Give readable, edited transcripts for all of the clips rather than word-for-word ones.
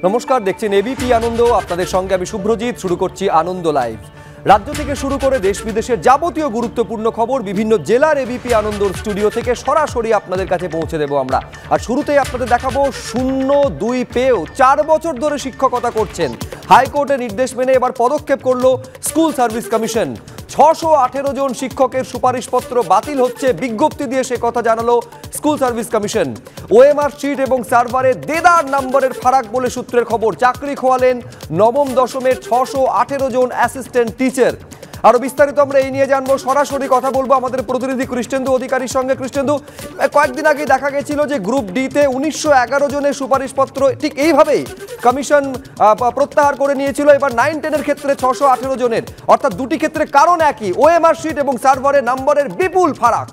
নমস্কার, দেখছেন এবিপি আনন্দ। আপনাদের সঙ্গে আমি শুভ্রজিৎ। শুরু করছি আনন্দ লাইভ। রাজ্য থেকে শুরু করে দেশ বিদেশের যাবতীয় গুরুত্বপূর্ণ খবর বিভিন্ন জেলার এবিপি আনন্দর স্টুডিও থেকে সরাসরি আপনাদের কাছে পৌঁছে দেব আমরা। আর শুরুতেই আপনাদের দেখাবো ০২ পেয়েও ৪ বছর ধরে শিক্ষকতা করছেন। হাইকোর্টের নির্দেশ মেনে এবার পদক্ষেপ করলো স্কুল সার্ভিস কমিশন। ৬১৮ জন শিক্ষকের সুপারিশপত্র বাতিল হচ্ছে, বিজ্ঞপ্তি দিয়ে সে কথা জানালো school service commission. OMR sheet এবং সার্ভারে দেদার নম্বরের ফারাক বলে সূত্রের খবর। চাকরি খোয়ালেন নবম দশমের ৬১৮ জন অ্যাসিস্ট্যান্ট টিচার। আরো বিস্তারিত আমরা এই নিয়ে জানবো, সরাসরি কথা বলবো আমাদের প্রতিনিধি কৃষ্ণেন্দু অধিকারীর সঙ্গে। কৃষ্ণেন্দু, কয়েকদিন আগে দেখা গেছিল যে গ্রুপ ডিতে ১৯১১ জনের সুপারিশপত্র ঠিক এইভাবেই কমিশন প্রত্যাহার করে নিয়েছিল। এবার ৯-১০-এর ক্ষেত্রে ৬১৮ জনের, অর্থাৎ দুটি ক্ষেত্রে কারণ একই, ওএমআর শিট এবং সার্ভারের নম্বরের বিপুল ফারাক।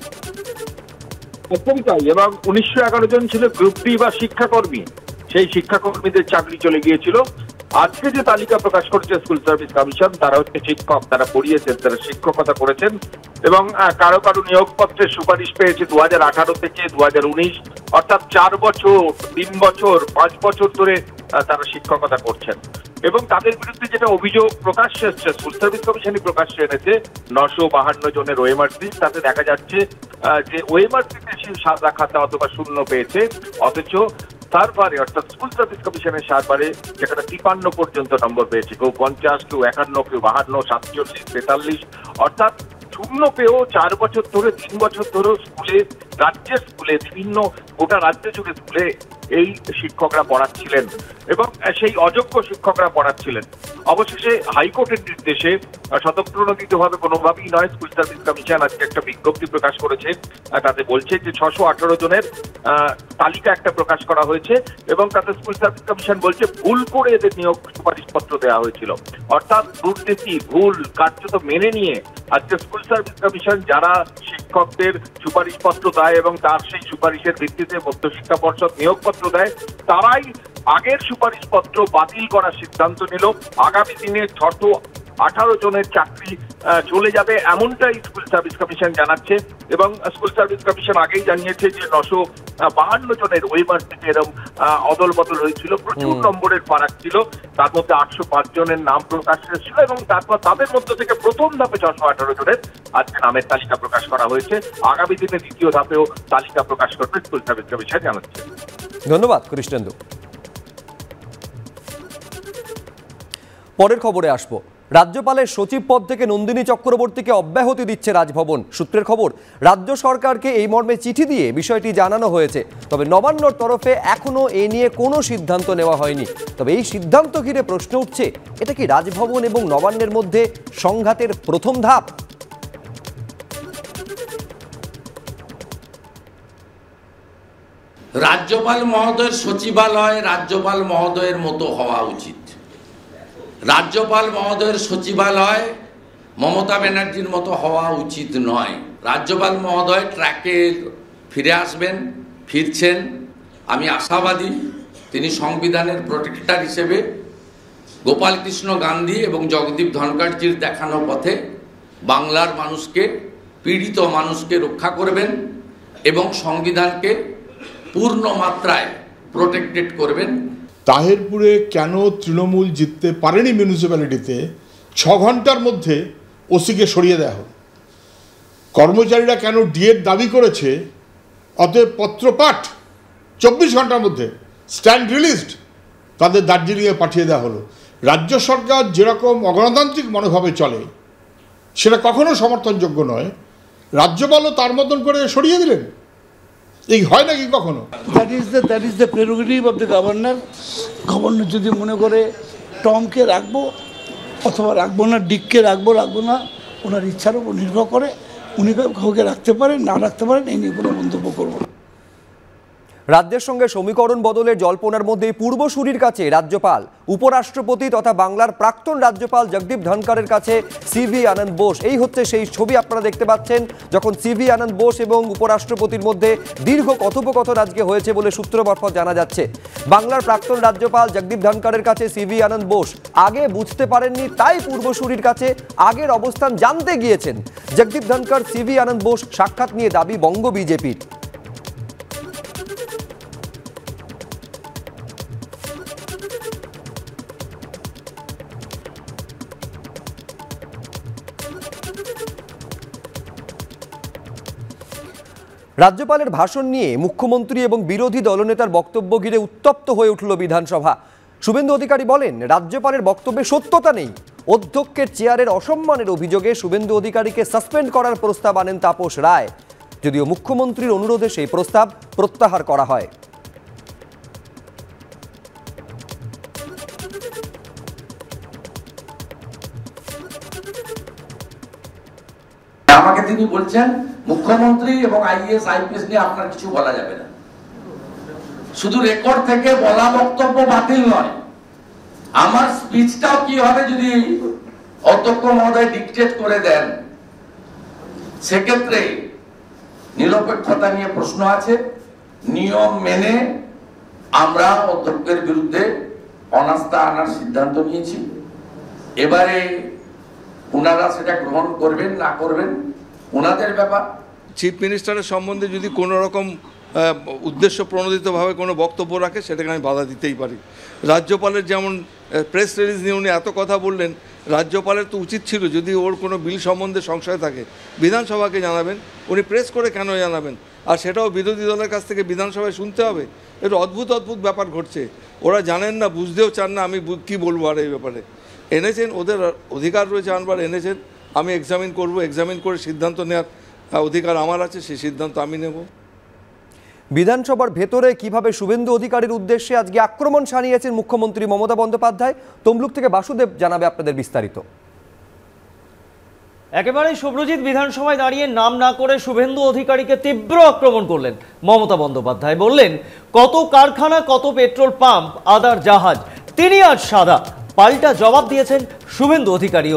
একদমই তাই। এবং ১৯১১ জন ছিল গ্রুপ ডি বা শিক্ষাকর্মী, সেই শিক্ষাকর্মীদের চাকরি চলে গিয়েছিল। আজকে যে তালিকা প্রকাশ করেছে স্কুল সার্ভিস কমিশন, তারা হচ্ছে শিক্ষক, তারা পড়িয়েছেন, তারা শিক্ষকতা করেছেন এবং কারো কারো নিয়োগপত্রের সুপারিশ পেয়েছে ২০১৮ থেকে ২০১৯, অর্থাৎ ৪ বছর, ৩ বছর, ৫ বছর ধরে তারা শিক্ষকতা করছেন। এবং তাদের বিরুদ্ধে যেটা অভিযোগ প্রকাশ্যে এসছে, স্কুল সার্ভিস কমিশনই প্রকাশ্যে এনেছে ৯৫২ জনের ওএমআর শিট। তাতে দেখা যাচ্ছে যে ওএমআর শিটে সাদা খাতা অথবা শূন্য পেয়েছে, অথচ সার্ভারে অর্থাৎ স্কুল সার্ভিস কমিশনের সার্ভারে যেখানে ৫৩ পর্যন্ত নম্বর পেয়েছে, কেউ ৫০, কেউ ৫১, কেউ ৫২, ৪৭, ৪৩, অর্থাৎ শূন্য পেয়েও ৪ বছর ধরে, ৩ বছর ধরে স্কুলে, রাজ্যের স্কুলে, বিভিন্ন গোটা রাজ্য জুড়ে স্কুলে এই শিক্ষকরা পড়াচ্ছিলেন এবং সেই অযোগ্য শিক্ষকরা পড়াচ্ছিলেন। অবশেষে হাইকোর্টের নির্দেশে স্বতঃপ্রণোদিতভাবে কোনোভাবেই নয়, স্কুল সার্ভিস কমিশন আজকে একটা বিজ্ঞপ্তি প্রকাশ করেছে। তাতে বলছে যে ৬১৮ জনের তালিকা একটা প্রকাশ করা হয়েছে এবং তাতে স্কুল সার্ভিস কমিশন বলছে ভুল করে এদের নিয়োগ সুপারিশপত্র দেওয়া হয়েছিল। অর্থাৎ দুর্নীতি, ভুল কার্যত মেনে নিয়ে আজকে স্কুল সার্ভিস কমিশন যারা শিক্ষকদের সুপারিশপত্র দেয় এবং তার সেই সুপারিশের ভিত্তিতে মধ্যশিক্ষা পর্ষদ নিয়োগপত্র দেয়, তারাই আগের সুপারিশপত্র বাতিল করার সিদ্ধান্ত নিল। আগামী দিনে ৬১৮ জনের চাকরি চলে যাবে, এমনটাই স্কুল সার্ভিস কমিশন জানাচ্ছে। এবং স্কুল সার্ভিস কমিশন আগেই জানিয়েছে যে ৯৫২ জনের ওএমআর শিটে এরকম অদল বদল হয়েছিল, প্রচুর নম্বরের ফারাক ছিল। তার মধ্যে ৮০৫ জনের নাম প্রকাশ ছিল এবং তারপর তাদের মধ্যে থেকে প্রথম ধাপে ৬১৮ জনের আজকে নামের তালিকা প্রকাশ করা হয়েছে। আগামী দিনে দ্বিতীয় ধাপেও তালিকা প্রকাশ করবে স্কুল সার্ভিস কমিশন জানাচ্ছে। ধন্যবাদ কৃষ্ণেন্দু। পরের খবরে আসবো। রাজ্যপালের সচিব পদ থেকে নন্দিনী চক্রবর্তীকে অব্যাহতি দিচ্ছে রাজভবন। সূত্রের খবর, রাজ্য সরকারকে এই মর্মে চিঠি দিয়ে বিষয়টি জানানো হয়েছে। তবে নবান্নর তরফে এখনো এ নিয়ে কোনো সিদ্ধান্ত নেওয়া হয়নি। তবে এই সিদ্ধান্ত ঘিরে প্রশ্ন উঠছে, এটা কি রাজভবন এবং নবান্নের মধ্যে সংঘাতের প্রথম ধাপ? রাজ্যপাল মহোদয়ের সচিবালয় রাজ্যপাল মহোদয়ের মতো হওয়া উচিত। রাজ্যপাল মহোদয়ের সচিবালয় মমতা ব্যানার্জির মতো হওয়া উচিত নয়। রাজ্যপাল মহোদয় ট্র্যাকে ফিরে আসবেন, ফিরছেন। আমি আশাবাদী তিনি সংবিধানের প্রোটেক্টর হিসেবে গোপালকৃষ্ণ গান্ধী এবং জগদীপ ধনখড়জির দেখানো পথে বাংলার মানুষকে, পীড়িত মানুষকে রক্ষা করবেন এবং সংবিধানকে পূর্ণ মাত্রায় প্রোটেক্টেড করবেন। তাহেরপুরে কেন তৃণমূল জিততে পারেনি মিউনিসিপ্যালিটিতে ৬ ঘন্টার মধ্যে ওসিকে সরিয়ে দেওয়া হল? কর্মচারীরা কেন ডিএর দাবি করেছে, অতএব পত্রপাঠ ২৪ ঘন্টার মধ্যে স্ট্যান্ড রিলিজড, তাদের দার্জিলিংয়ে পাঠিয়ে দেওয়া হলো? রাজ্য সরকার যেরকম অগণতান্ত্রিক মনোভাবে চলে সেটা কখনো সমর্থনযোগ্য নয়। রাজ্যপালও তার মতন করে সরিয়ে দিলেন, এই হয় নাকি কখনো? That is the prerogative of the governor. Governor যদি মনে করে টমকে রাখবো অথবা রাখবো না, ডিককে রাখবো না, ওনার ইচ্ছার উপর নির্ভর করে। উনি কাউকে রাখতে পারেন, না রাখতে পারেন, এই নিয়ে কোনো মন্তব্য করবো না। রাজ্যের সঙ্গে সমীকরণ বদলের জল্পনার মধ্যে পূর্বসূরির কাছে রাজ্যপাল, উপরাষ্ট্রপতি তথা বাংলার প্রাক্তন রাজ্যপাল জগদীপ ধনখড়ের কাছে সিভি আনন্দ বোস। এই হচ্ছে সেই ছবি আপনারা দেখতে পাচ্ছেন, যখন সিভি আনন্দ বোস এবং উপরাষ্ট্রপতির মধ্যে দীর্ঘ কথোপকথন আজকে হয়েছে বলে সূত্র মারফত জানা যাচ্ছে। বাংলার প্রাক্তন রাজ্যপাল জগদীপ ধনখড়ের কাছে সিভি আনন্দ বোস আগে বুঝতে পারেননি, তাই পূর্বসূরির কাছে আগের অবস্থান জানতে গিয়েছেন। জগদীপ ধনখড় সিভি আনন্দ বোস সাক্ষাৎ নিয়ে দাবি বঙ্গ বিজেপির। রাজ্যপালের ভাষণ নিয়ে মুখ্যমন্ত্রী এবং বিরোধী দলনেতার বক্তব্য ঘিরে উত্তপ্ত হয়ে উঠল বিধানসভা। শুভেন্দু অধিকারী বলেন, রাজ্যপালের বক্তব্যে সত্যতা নেই। অধ্যক্ষের চেয়ারের অসম্মানের অভিযোগে শুভেন্দু অধিকারীকে সাসপেন্ড করার প্রস্তাব আনেন তাপস রায়। যদিও মুখ্যমন্ত্রীর অনুরোধে সেই প্রস্তাব প্রত্যাহার করা হয়। আমাকে তিনি বলছেন মুখ্যমন্ত্রী এবং আইএস আইপিএস নিয়ে আপনার কিছু বলা যাবে না। শুধু রেকর্ড থেকে বলা বক্তব্য বাতিল নয়, আমার স্পিচটাও কি হবে যদি অধ্যক্ষ মহোদয় ডিকটেট করে দেন, সেক্ষেত্রে নিরপেক্ষতা নিয়ে প্রশ্ন আছে। নিয়ম মেনে আমরা অধ্যক্ষের বিরুদ্ধে অনাস্থা আনার সিদ্ধান্ত নিয়েছি। এবারে ওনারা সেটা গ্রহণ করবেন না করবেন ওনাদের ব্যাপার। চিফ মিনিস্টারের সম্বন্ধে যদি কোনো রকম উদ্দেশ্য প্রণোদিতভাবে কোনো বক্তব্য রাখে, সেটাকে আমি বাধা দিতেই পারি। রাজ্যপালের যেমন প্রেস রিলিজ নিয়ে উনি এত কথা বললেন, রাজ্যপালের তো উচিত ছিল যদি ওর কোনো বিল সম্বন্ধে সংশয় থাকে বিধানসভাকে জানাবেন। উনি প্রেস করে কেন জানাবেন? আর সেটাও বিরোধী দলের কাছ থেকে বিধানসভায় শুনতে হবে। এটা অদ্ভুত অদ্ভুত ব্যাপার ঘটছে। ওরা জানেন না, বুঝতেও চান না। আমি কি বলবো আর এই ব্যাপারে? এনেছেন, ওদের অধিকার রয়েছে আনবার, এনেছেন। আমি এক্সামিন করব, এক্সামিন করে সিদ্ধান্ত নেওয়ার অধিকার আমার আছে, সেই সিদ্ধান্ত আমি নেব। বিধানসভার ভেতরে কিভাবে শুভেন্দু অধিকারীর উদ্দেশ্যে আজকে আক্রমণ শানিয়েছেন মুখ্যমন্ত্রী মমতা বন্দ্যোপাধ্যায়, তমলুক থেকে বাসুদেব জানাবে আপনাদের বিস্তারিত। একেবারেই শুভ্রজিৎ, বিধানসভায় দাঁড়িয়ে নাম না করে শুভেন্দু অধিকারীকে তীব্র আক্রমণ করলেন মমতা বন্দ্যোপাধ্যায়। বললেন, কত কারখানা, কত পেট্রোল পাম্প, আদার জাহাজ, তিনি আজ সাদা। পাল্টা জবাব দিয়েছেন শুভেন্দু অধিকারীও।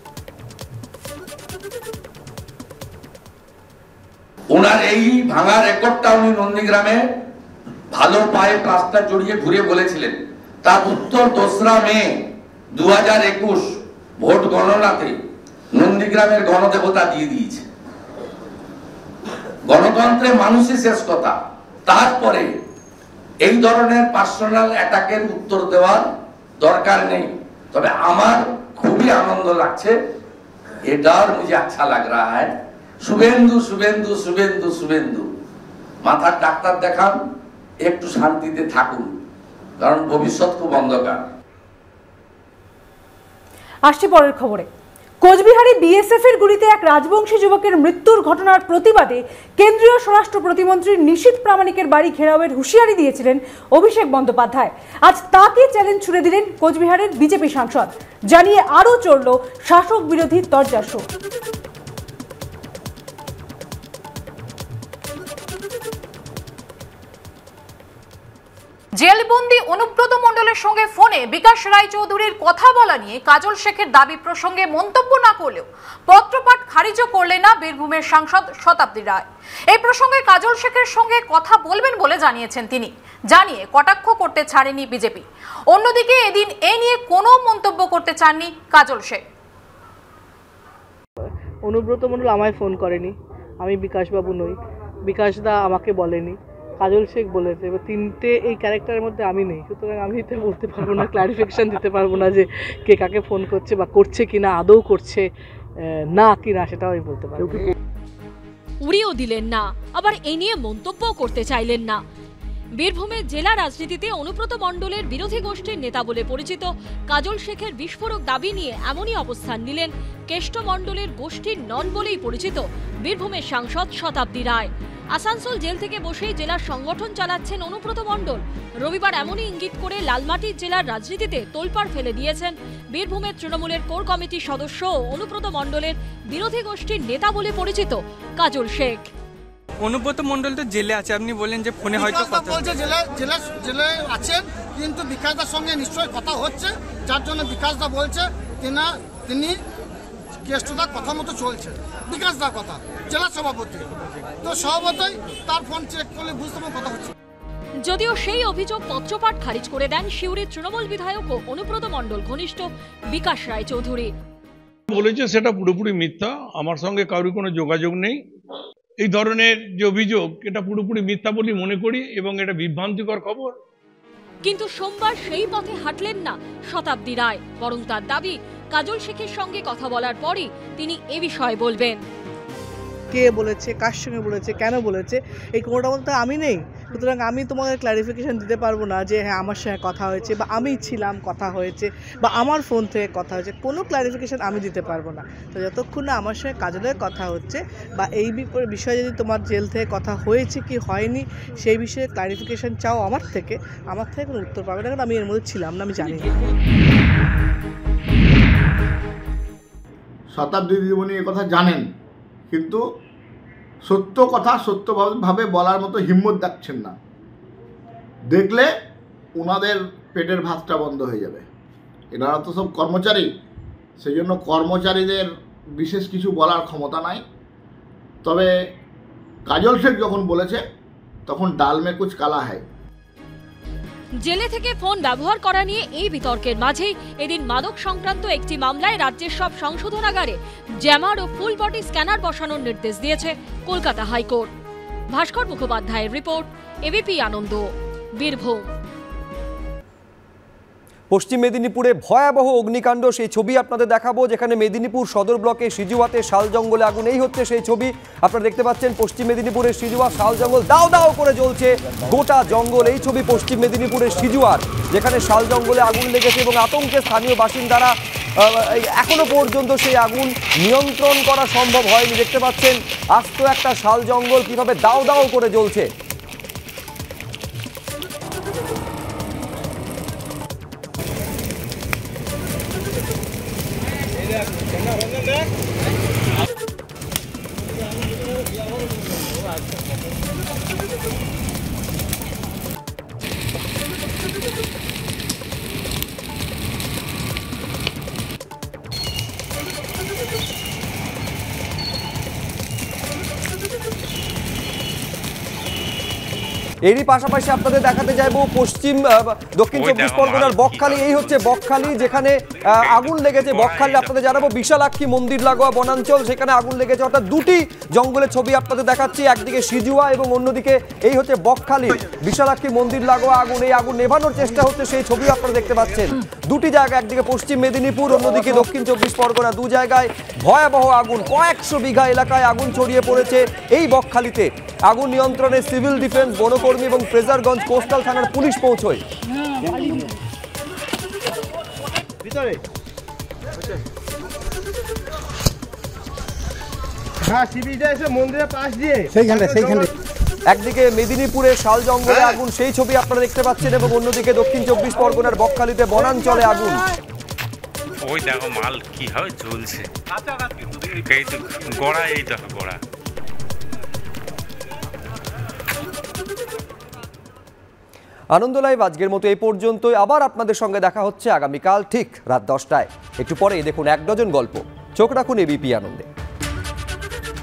ওনার এই ভাঙা রেকর্ডটা উনি নন্দীগ্রামে ভালো পায়ে প্লাস্টার জড়িয়ে ঘুরে বলেছিলেন। তার উত্তর 2রা মে 2021 ভোট গণনাতে নন্দীগ্রামের গণদেবতা দিয়ে দিয়েছে। গণতন্ত্রে মানুষই শেষ কথা। তারপরে এই ধরনের পার্সোনাল অ্যাটাকের উত্তর দেওয়ার দরকার নেই। তবে আমার খুবই আনন্দ লাগছে, এটার মুঝে আচ্ছা লাগ রা হ্যায়। শুভেন্দু শুভেন্দু শুভেন্দু শুভেন্দু, মাথার ডাক্তার দেখান, একটু শান্তিতে থাকুন, কারণ ভবিষ্যৎ খুব অন্ধকার। আসছে পরের খবরে। কোচবিহারে বিএসএফ এর গুলিতে এক রাজবংশী যুবকের মৃত্যুর ঘটনার প্রতিবাদে কেন্দ্রীয় স্বরাষ্ট্র প্রতিমন্ত্রী নিশীথ প্রামাণিকের বাড়ি ঘেরাওয়ের হুঁশিয়ারি দিয়েছিলেন অভিষেক বন্দ্যোপাধ্যায়। আজ তাকে চ্যালেঞ্জ ছুড়ে দিলেন কোচবিহারের বিজেপি সাংসদ, জানিয়ে আরও চড়ল শাসক বিরোধী তরজাসু। জেলবন্দি অনুব্রত মণ্ডলের সঙ্গে ফোনে বিকাশ রায়চৌধুরীর কথা বলা নিয়ে কাজল শেখের দাবি প্রসঙ্গে মন্তব্য না করলেও পত্রপাঠ খারিজও করলেন না বীরভূমের সাংসদ শতাব্দী রায়। এই প্রসঙ্গে কাজল শেখের সঙ্গে কথা বলবেন বলে জানিয়েছেন তিনি, জানিয়ে কটাক্ষ করতে ছাড়েনি বিজেপি। অন্যদিকে এদিন এ নিয়ে কোনো মন্তব্য করতে চাননি কাজল শেখ। অনুব্রত মণ্ডল আমায় ফোন করেনি, আমি বিকাশবাবু নই, বিকাশদা আমাকে বলেনি, কাজল শেখ বলেছে। এবার তিনটে এই ক্যারেক্টারের মধ্যে আমি নেই, সুতরাং আমি তো বলতে পারবো না, ক্লারিফিকেশন দিতে পারবো না যে কে কাকে ফোন করছে বা করছে কিনা, আদৌ করছে না কিনা সেটাও আমি বলতে পারবো। উড়িয়েও দিলেন না, আবার এই নিয়ে মন্তব্য করতে চাইলেন না। বীরভূমের জেলা রাজনীতিতে অনুব্রত মণ্ডলের বিরোধী গোষ্ঠীর নেতা বলে পরিচিত কাজল শেখের বিস্ফোরক দাবি নিয়ে এমনই অবস্থান নিলেন কেষ্ট মণ্ডলের গোষ্ঠীর নন বলেই পরিচিত বীরভূমের সাংসদ শতাব্দী রায়। আসানসোল জেল থেকে বসেই জেলার সংগঠন চালাচ্ছেন অনুব্রত মণ্ডল। রবিবার এমনই ইঙ্গিত করে লালমাটির জেলার রাজনীতিতে তোলপাড় ফেলে দিয়েছেন বীরভূমের তৃণমূলের কোর কমিটির সদস্য ও অনুব্রত মণ্ডলের বিরোধী গোষ্ঠীর নেতা বলে পরিচিত কাজল শেখ। অনুব্রত মণ্ডল তো জেলে আছে, আপনি বললেন যে ফোনে হয়তো কথা বলছে, জেলে আছেন, কিন্তু বিকাশদার সঙ্গে নিশ্চয়ই কথা হচ্ছে, যার জন্য বিকাশদা বলছে তিনি কেষ্টদার কথা মতো চলছে। বিকাশদার কথা জেলা সভাপতি, তো সভাপতি তার ফোন চেক করলে বুঝতে পারবো কথা হচ্ছে। যদিও সেই অভিযোগ পত্রপাঠ খারিজ করে দেন সিউড়ির তৃণমূল বিধায়ক ও অনুব্রত মণ্ডল ঘনিষ্ঠ বিকাশ রায়চৌধুরী। বলেছে সেটা পুরোপুরি মিথ্যা, আমার সঙ্গে কারোর কোনো যোগাযোগ নেই। এই ধরনের যে অভিযোগ, এটা পুরোপুরি মিথ্যা বলে মনে করি এবং এটা বিভ্রান্তিকর খবর। কিন্তু সোমবার সেই পথে হাঁটলেন না শতাব্দী রায়, বরং তার দাবি কাজল শেখের সঙ্গে কথা বলার পরই তিনি এ বিষয়ে বলবেন। কে বলেছে, কার সঙ্গে বলেছে, কেন বলেছে, এই কোনোটা বলতে আমি নেই। সুতরাং আমি তোমাকে ক্লারিফিকেশান দিতে পারবো না যে হ্যাঁ আমার সঙ্গে কথা হয়েছে বা আমি ছিলাম কথা হয়েছে বা আমার ফোন থেকে কথা হয়েছে, কোনো ক্লারিফিকেশান আমি দিতে পারবো না। তো যতক্ষণ না আমার সঙ্গে কাজলের কথা হচ্ছে বা এই বিষয়ে যদি তোমার জেল থেকে কথা হয়েছে কি হয়নি সেই বিষয়ে ক্লারিফিকেশান চাও আমার থেকে কোনো উত্তর পাবে না, কারণ আমি এর মধ্যে ছিলাম না, আমি জানি না। শতাব্দী দিদিমণি কথা জানেন, কিন্তু সত্য কথা সত্যভাবে বলার মতো হিম্মত দেখাচ্ছেন না। দেখলে ওনাদের পেটের ভাতটা বন্ধ হয়ে যাবে। এনারা তো সব কর্মচারী, সেই জন্য কর্মচারীদের বিশেষ কিছু বলার ক্ষমতা নাই। তবে কাজল শেখ যখন বলেছে তখন ডাল মে কুছ কালা হয়। জেলে থেকে ফোন ব্যবহার করা নিয়ে এই বিতর্কের মাঝেই এদিন মাদক সংক্রান্ত একটি মামলায় রাজ্যের সব সংশোধনাগারে জ্যামার ও ফুল বডি স্ক্যানার বসানোর নির্দেশ দিয়েছে কলকাতা হাইকোর্ট। ভাস্কর মুখোপাধ্যায়ের রিপোর্ট, এবিপি আনন্দ, বীরভূম। পশ্চিম মেদিনীপুরে ভয়াবহ অগ্নিকাণ্ড, সেই ছবি আপনাদের দেখাবো, যেখানে মেদিনীপুর সদর ব্লকে সিজুয়াতে শাল জঙ্গলে আগুন। এই হচ্ছে সেই ছবি আপনারা দেখতে পাচ্ছেন। পশ্চিম মেদিনীপুরের সিজুয়া শাল জঙ্গল দাও দাও করে জ্বলছে গোটা জঙ্গল। এই ছবি পশ্চিম মেদিনীপুরের সিজুয়ার, যেখানে শাল জঙ্গলে আগুন লেগেছে এবং আতঙ্কে স্থানীয় বাসিন্দারা এখনো পর্যন্ত সেই আগুন নিয়ন্ত্রণ করা সম্ভব হয়নি। দেখতে পাচ্ছেন আস্ত একটা শাল জঙ্গল কিভাবে দাও দাও করে জ্বলছে। এরই পাশাপাশি আপনাদের দেখাতে যাইব দক্ষিণ চব্বিশ পরগনার বকখালি। এই হচ্ছে বকখালি, যেখানে আগুন লেগেছে। বকখালি আপনাদের জানাবো বিশালাক্ষী মন্দির লাগোয়া বনাঞ্চল, সেখানে আগুন লেগেছে। অর্থাৎ দুটি জঙ্গলের ছবি আপনাদের দেখাচ্ছি, একদিকে সিজুয়া এবং অন্যদিকে এই হচ্ছে বকখালি। বিশালাক্ষী মন্দির লাগোয়া আগুন, এই আগুন নেভানোর চেষ্টা হচ্ছে, সেই ছবি আপনারা দেখতে পাচ্ছেন। দুটি জায়গা, একদিকে পশ্চিম মেদিনীপুর, অন্যদিকে দক্ষিণ চব্বিশ পরগনা, দু জায়গায় ভয়াবহ আগুন। কয়েকশো বিঘা এলাকায় আগুন ছড়িয়ে পড়েছে এই বকখালিতে। আগুন নিয়ন্ত্রণে সিভিল ডিফেন্স, বনকর্মী এবং ফ্রেজারগঞ্জ কোস্টাল থানার পুলিশ পৌঁছয়। একদিকে মেদিনীপুরের শাল জঙ্গলে আগুন, সেই ছবি আপনারা দেখতে পাচ্ছেন, এবং অন্যদিকে দক্ষিণ চব্বিশ পরগনার বকখালিতে বনাঞ্চলে আগুন। ওই দেখো মাল কিভাবে জ্বলছে, এই তো গোড়া, এই দেখো গোড়া। আনন্দ লাইভ আজকের মতো এই পর্যন্তই। আবার আপনাদের সঙ্গে দেখা হচ্ছে আগামীকাল ঠিক রাত 10টায়। একটু পরে দেখুন এক ডজন গল্প। চোখ রাখুন এবিপি আনন্দে।